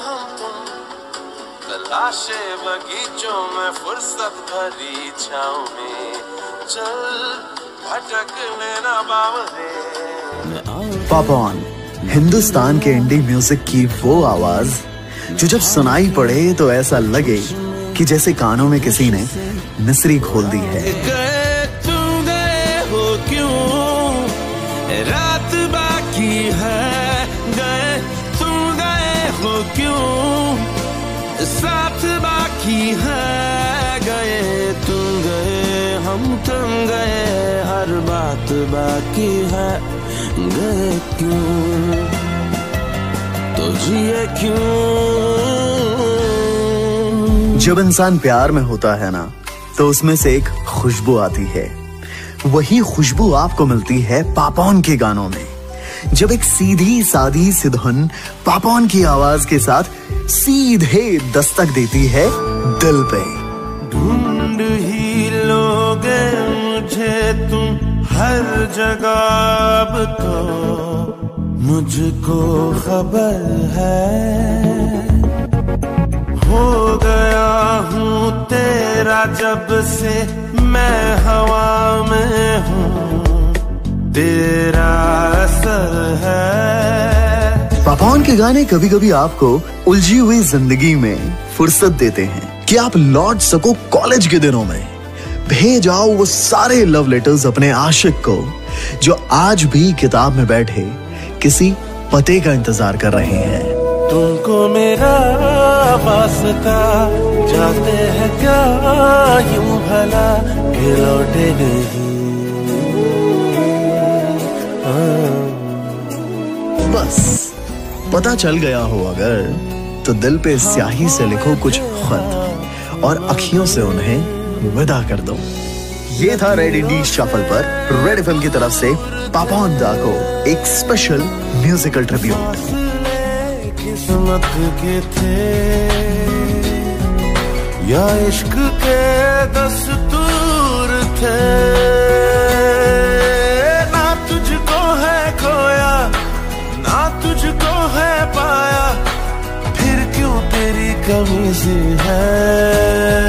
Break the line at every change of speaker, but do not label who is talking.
हम तुम तलाशे बगीचों में फुर्सत भरी छाँव में, चल भटक लेना बावरे।
पापॉन, हिंदुस्तान के इंडी म्यूजिक की वो आवाज जो जब सुनाई पड़े तो ऐसा लगे कि जैसे कानों में किसी ने मिस्री खोल दी है।
गए तुम गए हो क्यों, रात बाकी है, गए तुम गए हो क्यों, साथ बाकी है, गए तुम गए हम तुम गए, हर बात बाकी है, गए क्यों तो जिए क्यों।
जब इंसान प्यार में होता है ना तो उसमें से एक खुशबू आती है, वही खुशबू आपको मिलती है पापॉन के गानों में। जब एक सीधी सादी सी धुन पापॉन की आवाज के साथ सीधे दस्तक देती है दिल पे।
ढूंढ ही लोगे मुझे तुम हर जगह, अब तो मुझको खबर है, हो गया हूँ तेरा जब से मैं हवा में हूँ, तेरा असर है।
पापॉन के गाने कभी कभी आपको उलझी हुई जिंदगी में फुर्सत देते हैं कि आप लौट सको कॉलेज के दिनों में। भेज आओ वो सारे लव लेटर्स अपने आशिक को जो आज भी किताब में बैठे किसी पते का इंतजार कर रहे हैं।
तुमको मेरा वास्ता, जाते हैं क्या यूं भला कि लौटे नहीं।
बस पता चल गया हो अगर तो दिल पे स्याही से लिखो कुछ खत और अखियों से उन्हें विदा कर दो। ये था रेड इंडी शफल पर रेड एफएम की तरफ से पापॉन दा को एक स्पेशल म्यूजिकल ट्रिब्यूट।
किस्मत के थे या इश्क के दस्तूर थे, ना तुझको है खोया ना तुझको है पाया, फिर क्यों तेरी कमी सी है।